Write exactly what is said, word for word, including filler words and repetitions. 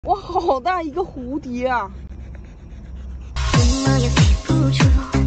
哇，好大一个蝴蝶啊！ 怎么也飞不出。